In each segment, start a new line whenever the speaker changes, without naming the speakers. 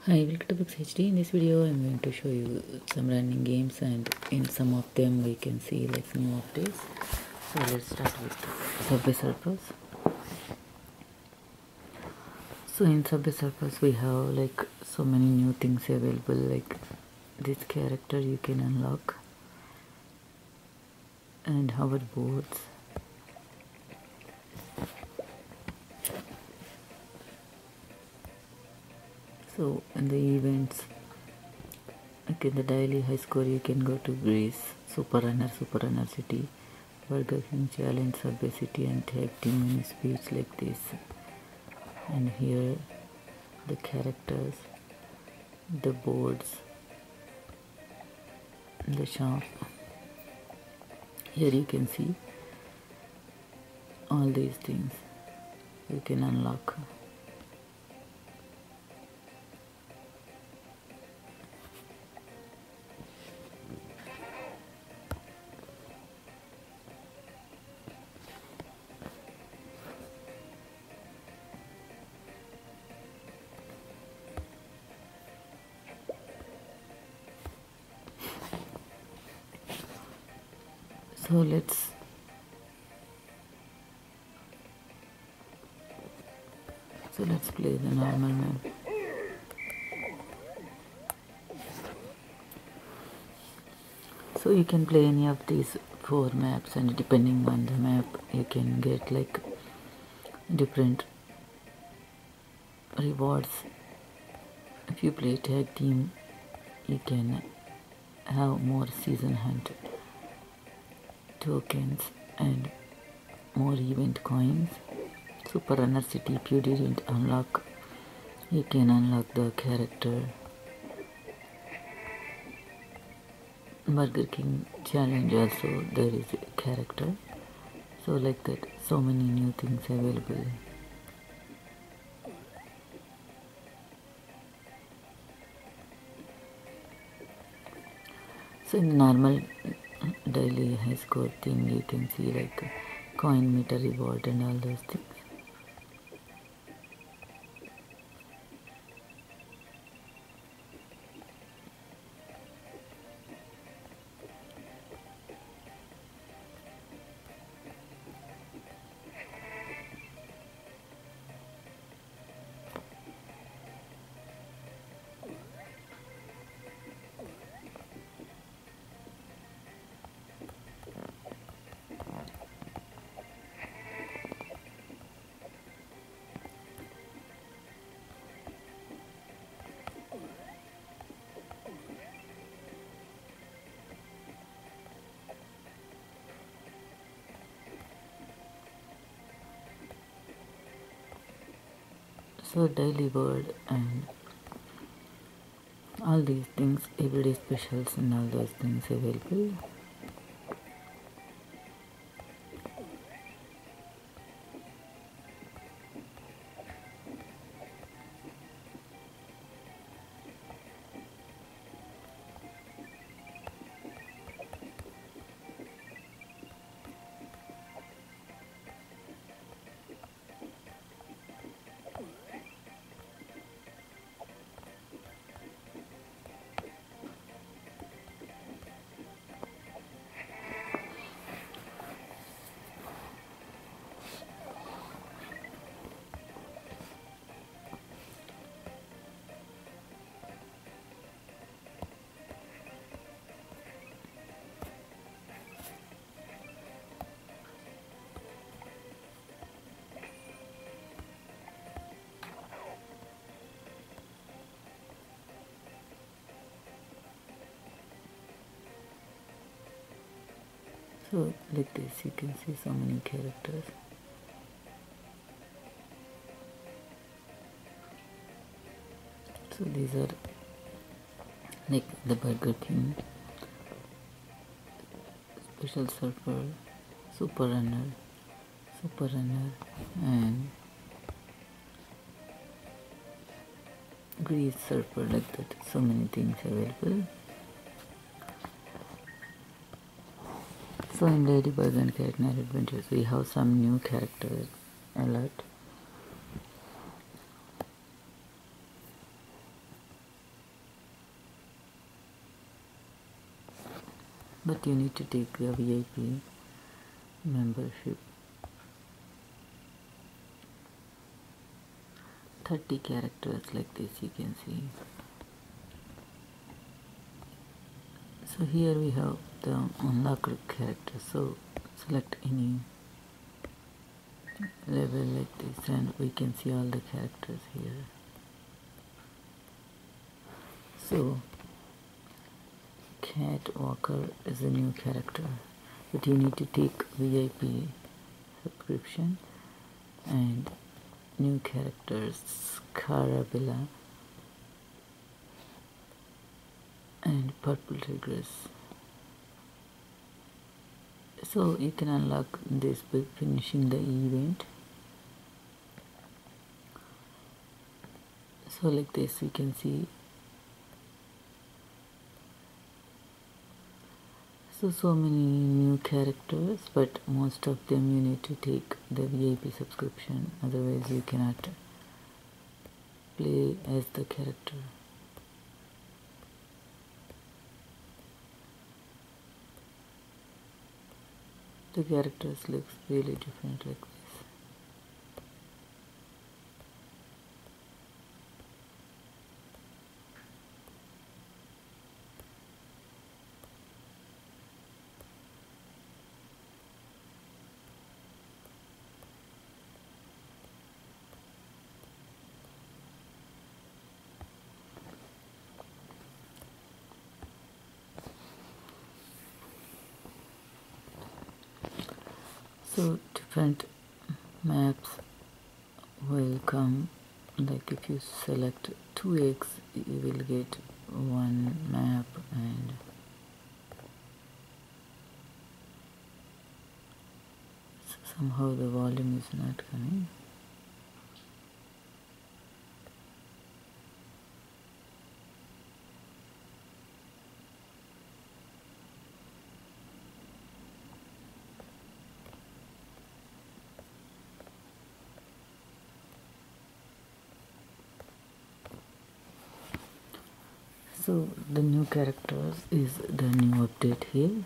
Hi, welcome to Books HD. In this video, I'm going to show you some running games, and in some of them we can see like new updates. So let's start with Subway Surfers. So in Subway Surfers we have like so many new things available, like this character you can unlock and hoverboards. So in the events, like in the daily high score, you can go to Greece, Super Runner City, Burger King Challenge, Subway City, and tag team mini speech like this. And here the characters, the boards, the shop. Here you can see all these things you can unlock. So let's play the normal map. So you can play any of these 4 maps, and depending on the map you can get like different rewards. If you play tag team, you can have more season hunt tokens and more event coins. Super Runner City, if you didn't unlock, you can unlock the character. Burger King Challenge also there is a character. So like that, so many new things available. So in normal daily high score thing, you can see like coin meter reward and all those things. So daily world and all these things, everyday specials and all those things available. So like this, you can see so many characters. So these are like the Burger King, Special Surfer, Super Runner, and Grease Surfer, like that. So many things available. So in Ladybug and Cat Night Adventures, we have some new characters alert. but you need to take the VIP membership. 30 characters like this, you can see. So here we have the unlocked characters. So select any level like this and we can see all the characters here. So Cat Walker is a new character, but you need to take VIP subscription. And new characters Carabella and Purple Regress. So you can unlock this by finishing the event. So like this we can see. So many new characters, but most of them you need to take the VIP subscription, otherwise you cannot play as the character. The characters looks really different like this. So different maps will come, like if you select 2x you will get one map, and somehow the volume is not coming. So the new characters is the new update here.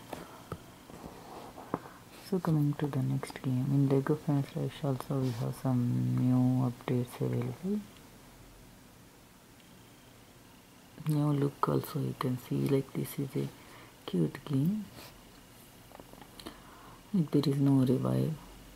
So coming to the next game, in Lego Friends Rush also we have some new updates available. New look also you can see, like this is a cute game. Like there is no revive.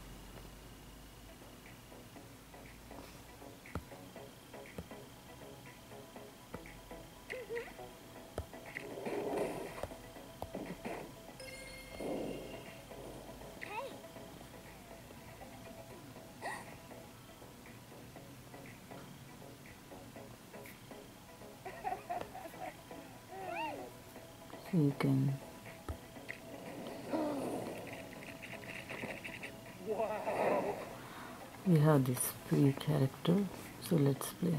So you can we have this free character, so let's play.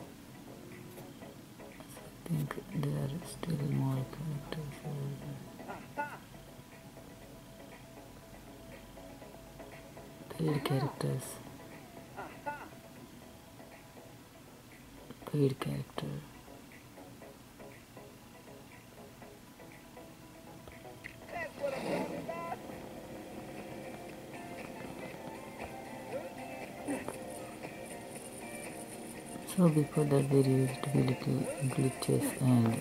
I think there are still more characters available. Paid characters. Paid character. So before that there used to be little glitches and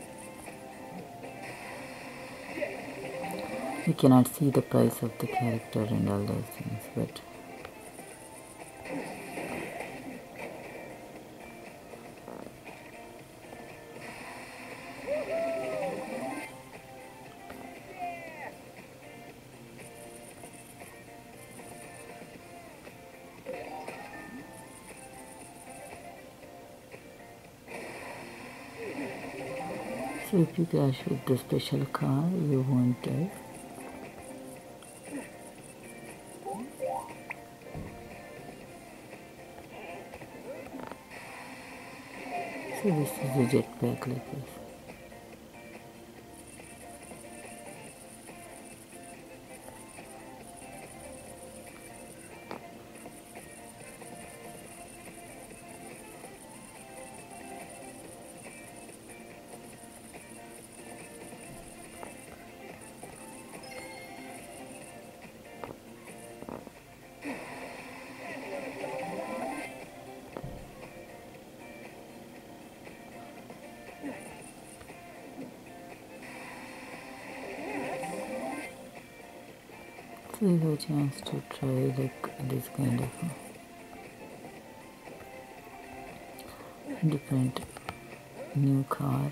you cannot see the price of the character and all those things, but so if you crash with the special car you won't die. So this is a jetpack like this. So you have a chance to try like this kind of different new cars.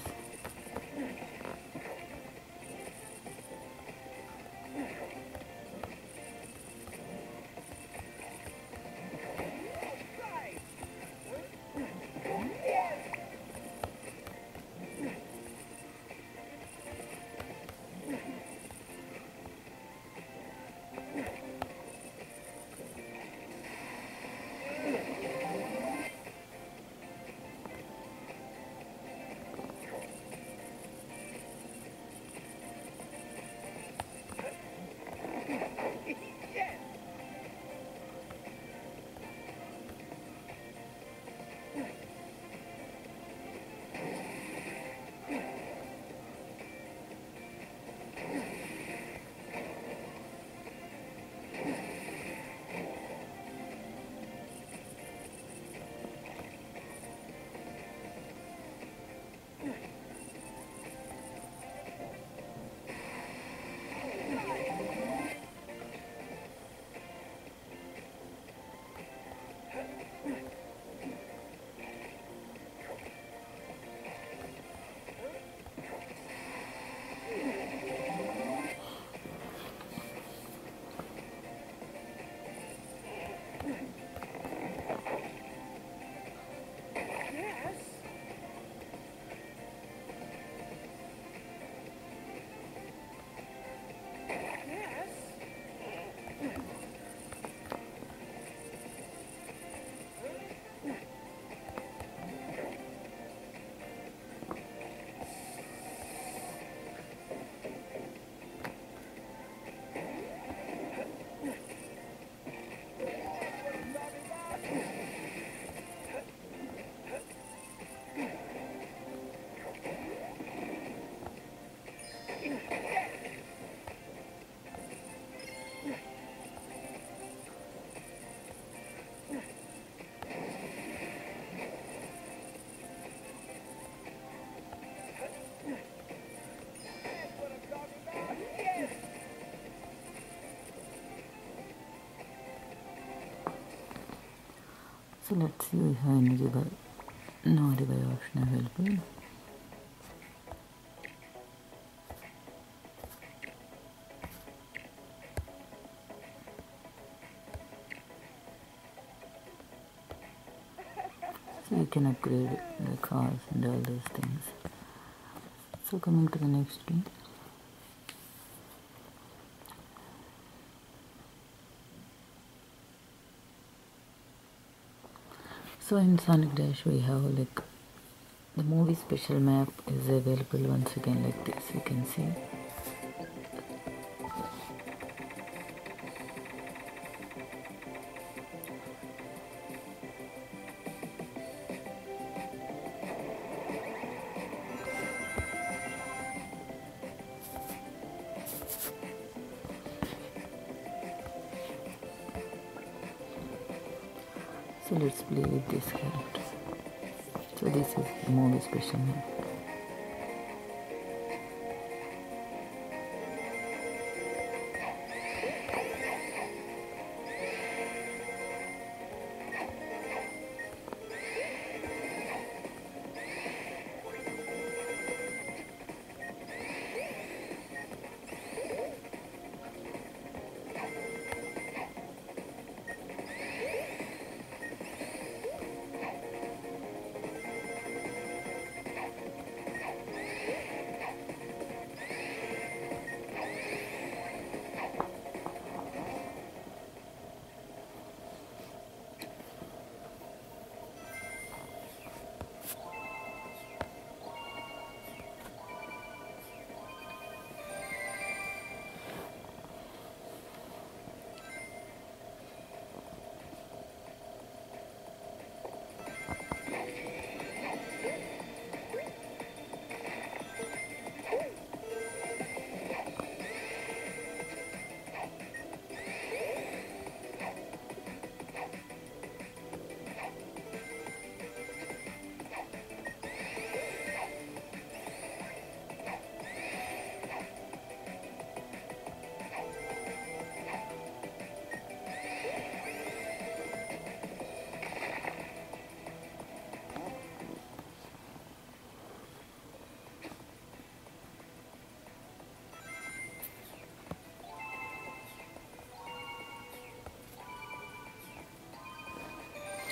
So let's see if I need to buy no rebuy option available. So you can upgrade the cars and all those things. So coming to the next game. So in Sonic Dash we have like the movie special map is available once again like this, you can see. So let's play with this character. So this is the movie special map.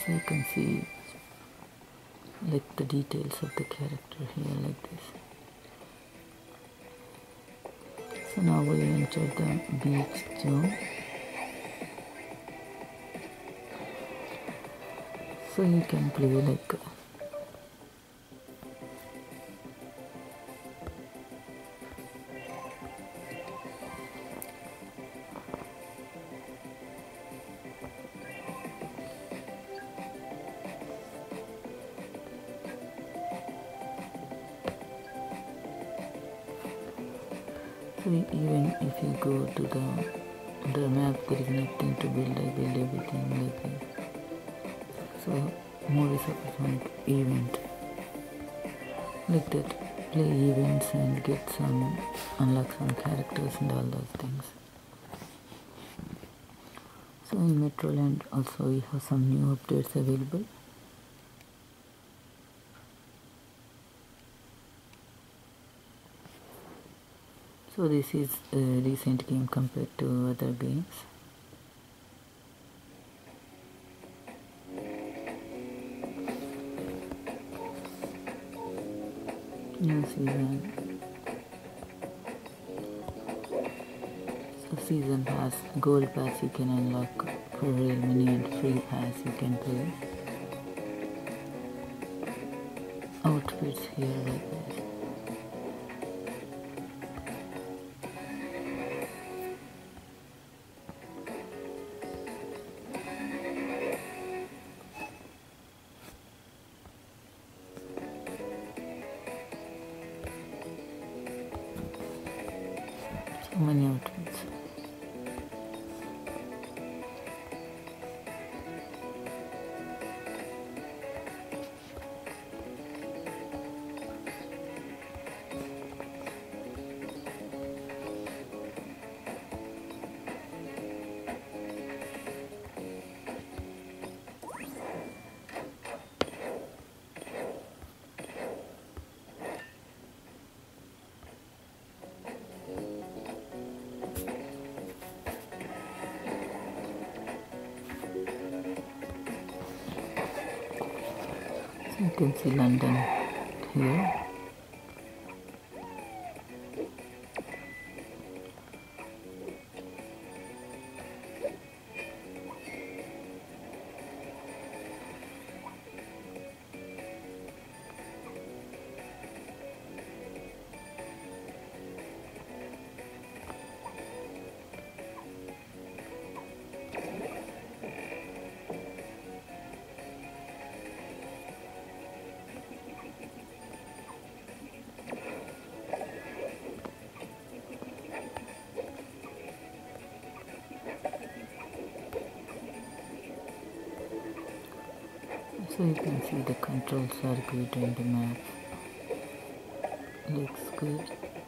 So you can see like the details of the character here like this. So now we enter the beach zone. So you can play like so even if you go to the map, there is nothing to build. I build everything like this. So more is opportunity event like that. Play events and get some unlock some characters and all those things. So in Metroland also we have some new updates available. So this is a recent game compared to other games. New season. So season pass, gold pass you can unlock for real money and free pass you can play. Outfits here like this. So many outfits. So you can see London here. So you can see the controls are good and the map looks good.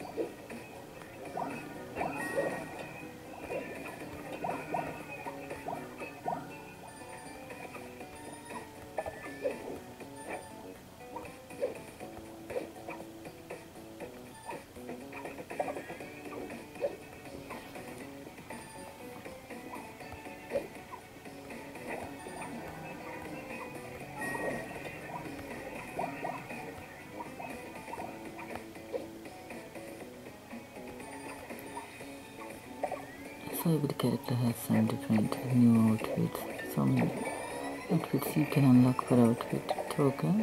So every character has some different new outfits. So many outfits you can unlock for outfit tokens.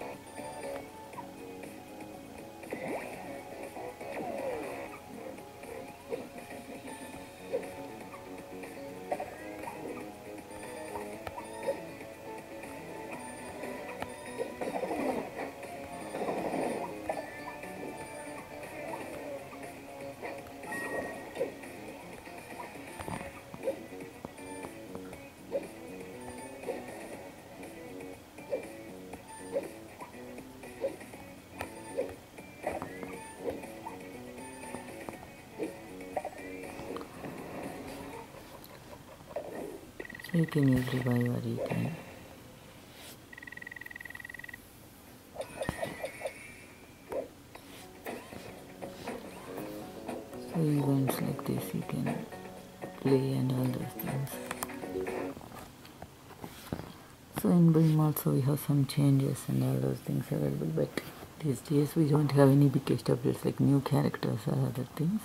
So you can easily buy or you can so events like this you can play and all those things. So in Beam also we have some changes and all those things available, but these days we don't have any biggest updates like new characters or other things.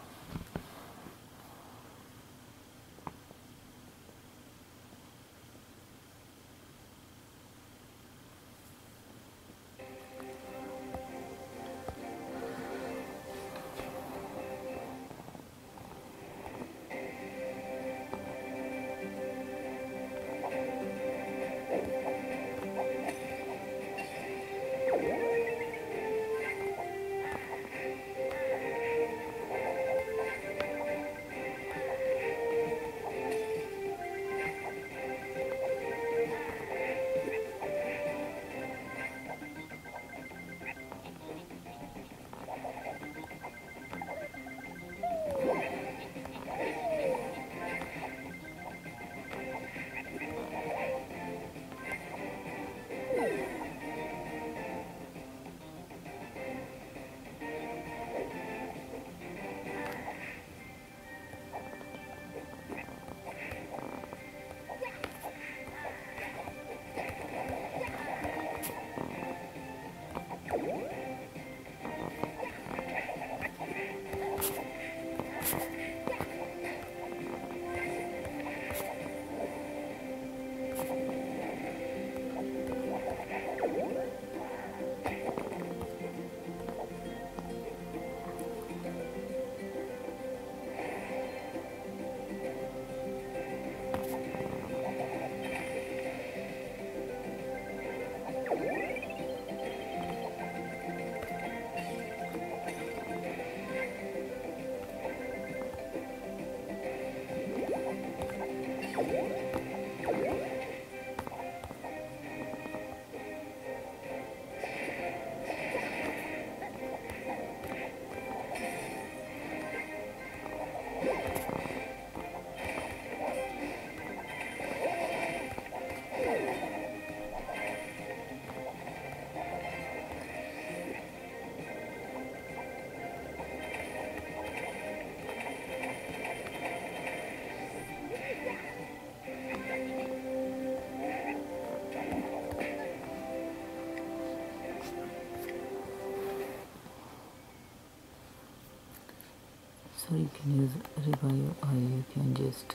So you can use revive or you can just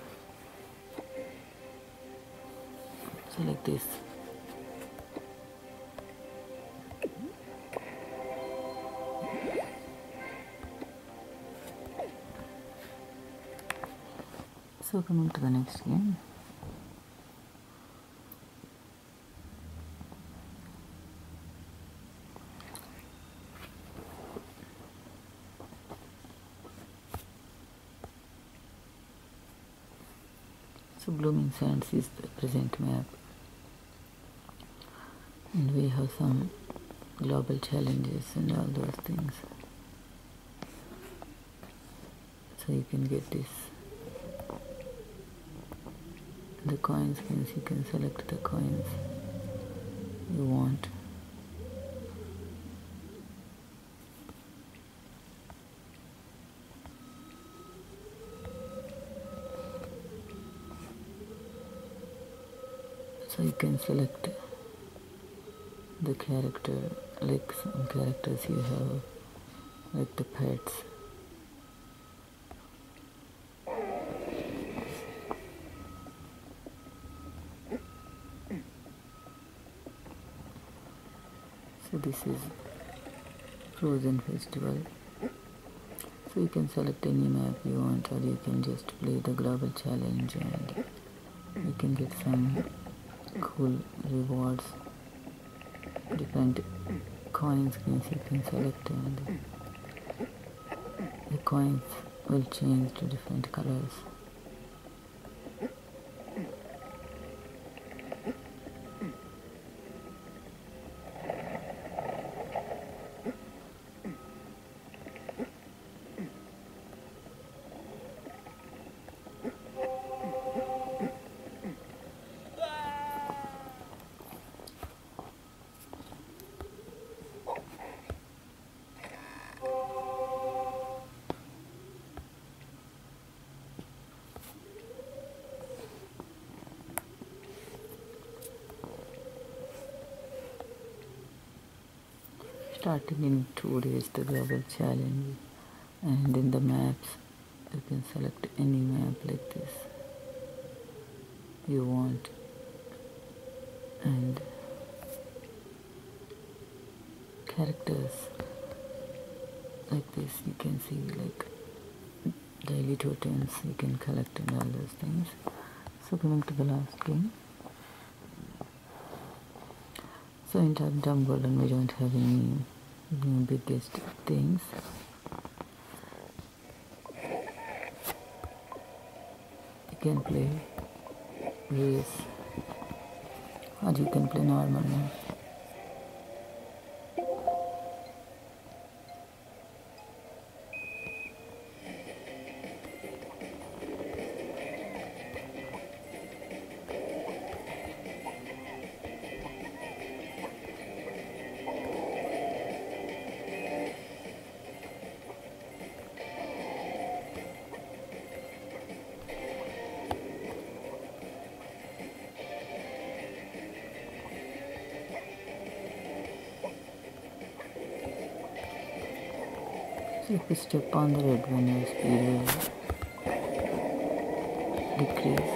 select this. So coming to the next game. So Blooming Sands is the present map, and we have some global challenges and all those things. So you can get this. The coin skins, you can select the coins you want. So you can select the character, like some characters you have, like the pets. So this is Frozen Festival. So you can select any map you want, or you can just play the global challenge and you can get some cool rewards, different coin skins you can select, and the coins will change to different colors. starting in 2 days the global challenge. And in the maps you can select any map like this you want, and characters like this you can see, like daily tokens you can collect and all those things. So coming to the last game. So in Tom Golden we don't have any biggest things. You can play race or you can play normal now. So if you step on the red one, your speed will decrease.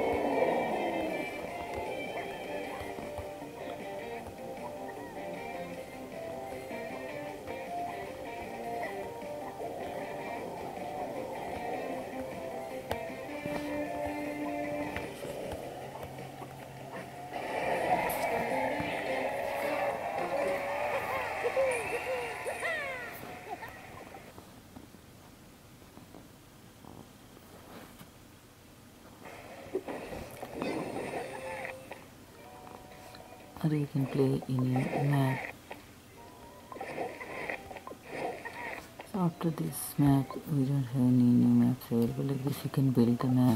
Or you can play any map. So after this map, we don't have any new maps available. Like this, you can build the map.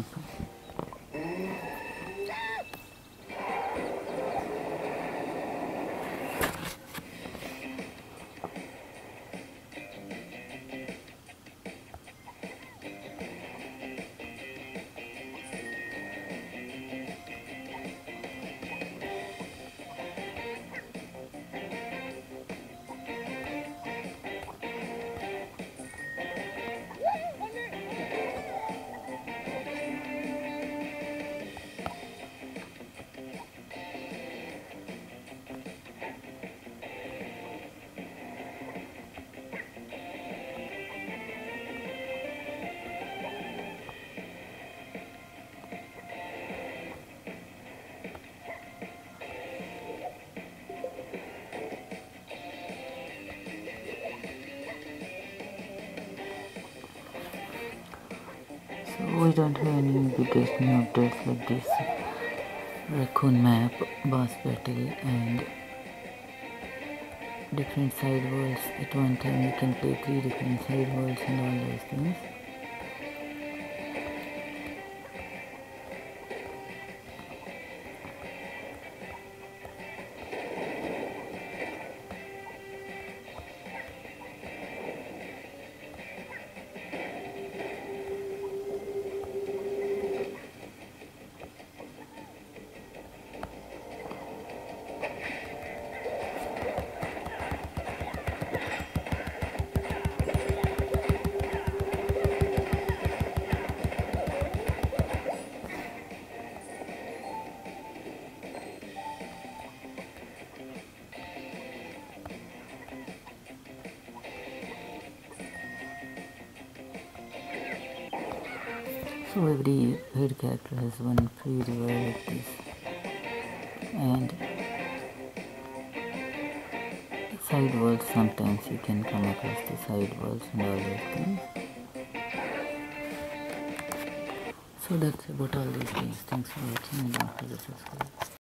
So we don't have any biggest new updates like this raccoon map, boss battle, and different side worlds. At one time you can play 3 different side worlds and all those things. So every head character has one free river like this, and side worlds, sometimes you can come across the side worlds and all those things. So that's about all these things. Thanks for watching and don't forget to subscribe.